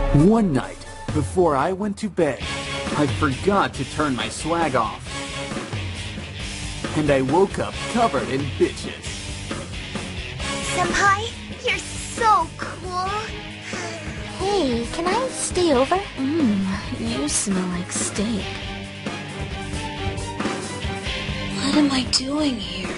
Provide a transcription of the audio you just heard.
One night, before I went to bed, I forgot to turn my swag off. And I woke up covered in bitches. Senpai, you're so cool. Hey, can I stay over? You smell like steak. What am I doing here?